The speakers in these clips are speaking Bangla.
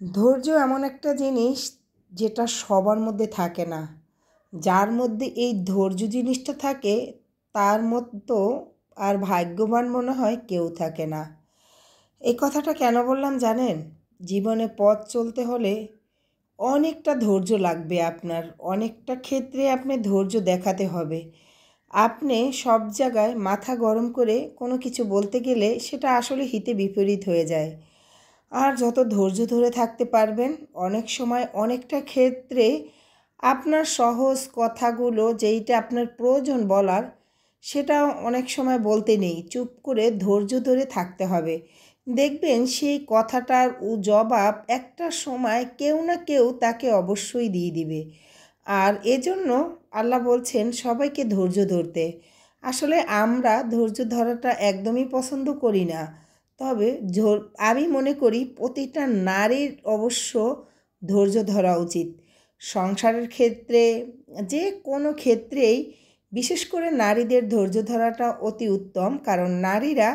ধৈর্য এমন একটা জিনিস যেটা সবার মধ্যে থাকে না। যার মধ্যে এই ধৈর্য জিনিসটা থাকে তার মতো আর ভাগ্যবান মনে হয় কেউ থাকে না। এই কথাটা কেন বললাম জানেন? জীবনে পথ চলতে হলে অনেকটা ধৈর্য লাগবে আপনার। অনেকটা ক্ষেত্রে আপনি ধৈর্য দেখাতে হবে। আপনি সব জায়গায় মাথা গরম করে কোনো কিছু বলতে গেলে সেটা আসলে হিতে বিপরীত হয়ে যায়। আর যত ধৈর্য ধরে থাকতে পারবেন অনেক সময় অনেকটা ক্ষেত্রে আপনার সহজ কথাগুলো যেইটা আপনার প্রয়োজন বলার সেটা অনেক সময় বলতে নেই, চুপ করে ধৈর্য ধরে থাকতে হবে। দেখবেন সেই কথাটার জবাব একটা সময় কেউ না কেউ তাকে অবশ্যই দিয়ে দিবে। আর এজন্য আল্লাহ বলছেন সবাইকে ধৈর্য ধরতে। আসলে আমরা ধৈর্য ধরাটা একদমই পছন্দ করি না। তবে আমি মনে করি প্রতিটা নারীর অবশ্য ধৈর্য ধরা উচিত। সংসারের ক্ষেত্রে যে কোনো ক্ষেত্রেই বিশেষ করে নারীদের ধৈর্য ধরাটা অতি উত্তম, কারণ নারীরা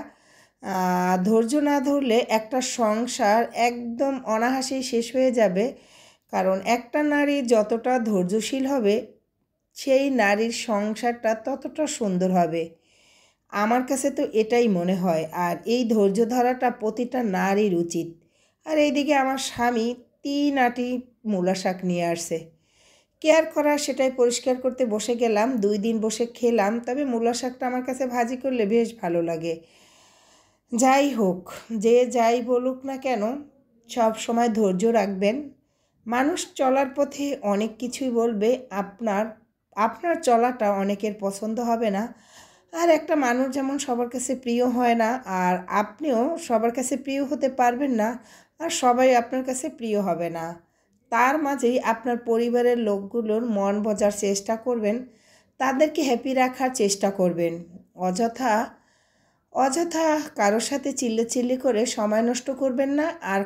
ধৈর্য না ধরলে একটা সংসার একদম অনায়াসেই শেষ হয়ে যাবে। কারণ একটা নারী যতটা ধৈর্যশীল হবে সেই নারীর সংসারটা ততটা সুন্দর হবে। আমার কাছে তো এটাই মনে হয়। আর এই ধৈর্য ধরাটা প্রতিটা নারীর উচিত। আর এইদিকে আমার স্বামী 3 আঁটি মূলা শাক নিয়ে আসছে। কেয়ার করা সেটাই পরিষ্কার করতে বসে গেলাম। 2 দিন বসে খেলাম, তবে মূলা শাকটা আমার কাছে ভাজি করলে বেশ ভালো লাগে। যাই হোক, যে যাই বলুক না কেন সব সময় ধৈর্য রাখবেন। মানুষ চলার পথে অনেক কিছুই বলবে, আপনার চলাটা অনেকের পছন্দ হবে না। আর একটা মানুষ যেমন সবার কাছে প্রিয় হয় না, আর আপনিও সবার কাছে প্রিয় হতে পারবেন না, আর সবাই আপনার কাছে প্রিয় হবে না। তার মাঝেই আপনার পরিবারের লোকগুলোর মন বোঝার চেষ্টা করবেন, তাদেরকে হ্যাপি রাখার চেষ্টা করবেন। অযথা অযথা কারোর সাথে চিল্লাচিল্লি করে সময় নষ্ট করবেন না, আর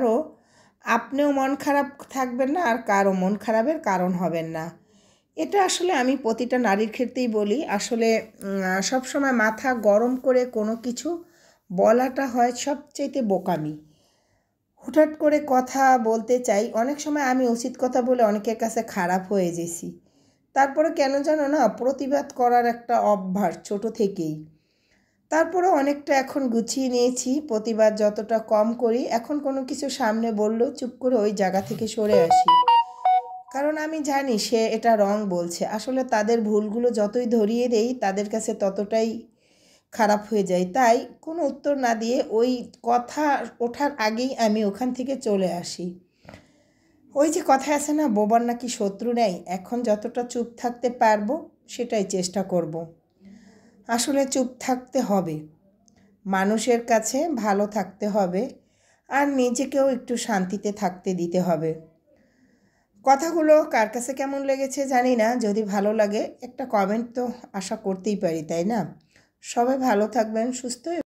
আপনিও মন খারাপ থাকবেন না, আর কারো মন খারাপের কারণ হবেন না। এটা আসলে আমি প্রতিটা নারীর ক্ষেত্রেই বলি। আসলে সবসময় মাথা গরম করে কোনো কিছু বলাটা হয় সবচাইতে বোকামি। হুটহাট করে কথা বলতে চাই, অনেক সময় আমি উচিত কথা বলে অনেকের কাছে খারাপ হয়ে গেছি। তারপরে কেন জানো না, প্রতিবাদ করার একটা অভ্যাস ছোট থেকেই। তারপরে অনেকটা এখন গুছিয়ে নিয়েছি, প্রতিবাদ যতটা কম করি। এখন কোনো কিছু সামনে বললেও চুপ করে ওই জায়গা থেকে সরে আসি, কারণ আমি জানি সে এটা রং বলছে। আসলে তাদের ভুলগুলো যতই ধরিয়ে দেই তাদের কাছে ততটাই খারাপ হয়ে যায়। তাই কোনো উত্তর না দিয়ে ওই কথা ওঠার আগেই আমি ওখান থেকে চলে আসি। ওই যে কথা আছে না, বোবার নাকি শত্রু নেই। এখন যতটা চুপ থাকতে পারবো সেটাই চেষ্টা করব। আসলে চুপ থাকতে হবে, মানুষের কাছে ভালো থাকতে হবে, আর নিজেকেও একটু শান্তিতে থাকতে দিতে হবে। কথাগুলো কার কাছে কেমন লেগেছে জানি না। যদি ভালো লাগে একটা কমেন্ট তো আশা করতেই পারি, তাই না? সবাই ভালো থাকবেন, সুস্থ